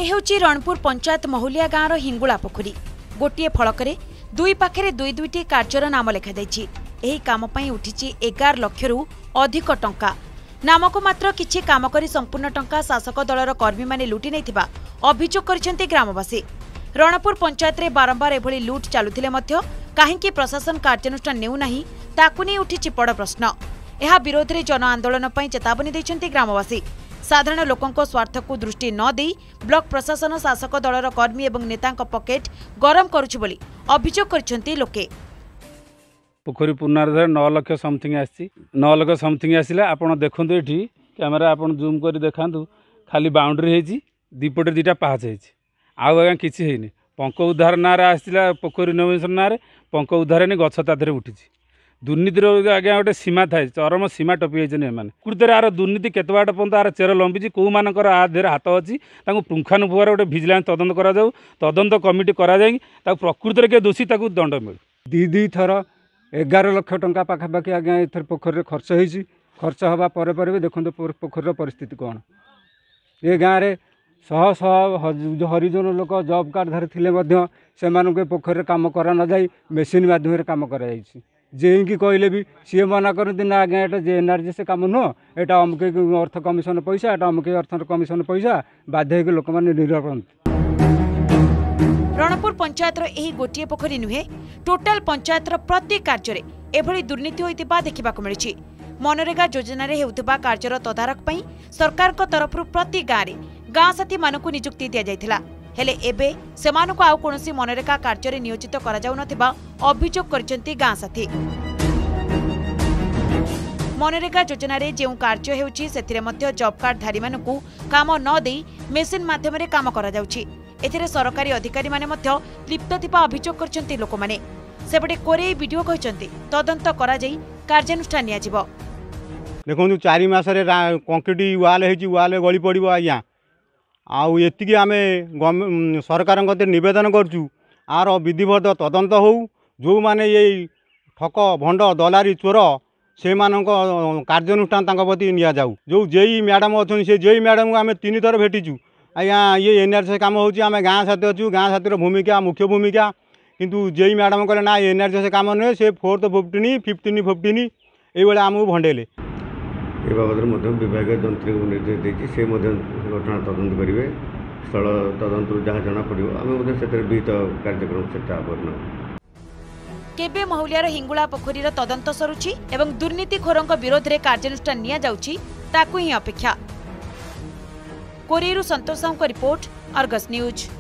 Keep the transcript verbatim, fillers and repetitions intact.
हेउची रणपुर पंचायत महुलिया गाँव हिंगुला पोखरी गोटे फलक दुई पाखे दुई दुईटी कार्यर नाम लिखाई। एही काम पई उठिछि एगार लक्ष रु अधिक टंका। नामक मात्र किछि काम करी संपूर्ण टंका शासक दलर कर्मी माने लुटि नैथिबा अभियोग करिसेंति ग्रामवासी। रणपुर पंचायत रे बारंबार एभली लुट चालुथिले मध्य काहेकि प्रशासन कार्यानुष्ठान नेउ नाही ताकु नै उठिछि बड़ प्रश्न। एहा विरोध रे जन आंदोलन पई चेतावनी दैछन्ति ग्रामवासी। साधारण लोकंको स्वार्थ को दृष्टि न देई ब्लॉक प्रशासन शासक दलर कर्मी एवं नेतांक पकेट गरम करुछि बोली अभियोग करिसेंति लोके। पोखरी पुनर्धार नौ लक्ष समथिंग आसी नौ लक्ष समथिंग आसला आप देखु ये कैमेरा आप जूम कर देखा खाली बाउंड्री होती दीपटे दुटा पाहाच होती आउ आज्ञा किसी है पंक उद्धार ना आसला पोखरी इनोवेशन ना पंक उद्धार नहीं गछ तादे उठी दुर्नीतिर आज्ञा गोटे सीमा थाए चरम सीमा टपी जाइए मैंने कुर्ते आर दुर्नीति केत बाट पर्यंत आर चेर लंबी कौ मानकर आधे हाथ अच्छी पुंखानुपुंखार गोटे भिजिलांस तदंत करा जाऊ तदंत कमिटी करा जाई प्रकृति के दोषी दंड मिलू दी दी थर एगार लक्ष टंका पाखापाखि आज्ञा एथर पोखरी खर्च होती खर्च हवा पर पर भी देखते पोखर परिस्थिति कौन ये गाँव में शह शह हरिजन लोक जॉब कार्ड धारी थिले से पोखर काम करा न जाई मेसीन माध्यम काम करा जे कि कहले भी सी मना करती ना आज्ञा एटा जे एनआरजी से काम नुह एटा अमुके अर्थ कमिशन पैसा एटा अमुके अर्थ कमिशन पैसा बाध्य होकर लोक मैंने निरकरती। रणपुर पंचायत एही गोटे पोखरी नुहे टोटाल पंचायत प्रति कार्य एभली दुर्नीति होइतिबा देखिबाकु मिलिछि। मनरेगा योजना रे हेउतिबा कार्यर तदारक पई सरकार को तरफ प्रति गाँव रे गाँ साथी मानकु नियुक्ति दिया जायथिला हेले एबे सेमानकु आउ कोनोसी मनरेगा कार्य रे नियोजित करा जाउ नथिबा अभियोग करचंती गाँ साथी। मनरेगा योजना रे जेउ कार्य हेउछि सेथिरे मध्य जॉब कार्ड धारी मानकु काम न देई मेसिन माध्यम रे काम करा जाउछि। एथिरे सरकारी अधिकारी माने मध्य लिप्त थिबा अभियोग करचंती लोक माने। सेबडे कोरे वीडियो कहचंती तदंत करा जाई कार्यानुष्ठान निया जिवो। देखो चारि मास रे कंक्रीट वाल हेची वाल गली पड़िबो आज्ञा आउ एतिकी आमे सरकार नवेदन करचु आर विधिवत तदंत हो जो माने ये ठक भंड दलारी चोर से कार्यानुष्ठान प्रति निया जाऊ। जो जेई मैडम अच्छे से जेई मैडम को आम तीन थर भेटीचु आज्ञा ये एनआरसी काम होची आम गाँ साथी अच्छु गाँ साथी भूमिका मुख्य भूमिका किंतु जेई मैडम कहले ना एनआरसी से काम नुहे से फोर्थ फिफ्टीन फिफ्टीन फिफ्टीन ये आमको भंडेले ए बाबद विभाग जंत्री को निर्देश देती से घटना तदंत करेंगे स्थल तदंत जहाँ जना पड़ो आम से विहित कार्यक्रम से केबे महुलियार हिंगुला पोखरीर तदंत सरुछि एवं दुर्नीतिखोरंक विरोध रे कार्यानुष्ठान निया जाउछि ताकु ही अपेक्षा। कोरियरु संतोष साहू को रिपोर्ट, अर्गस न्यूज।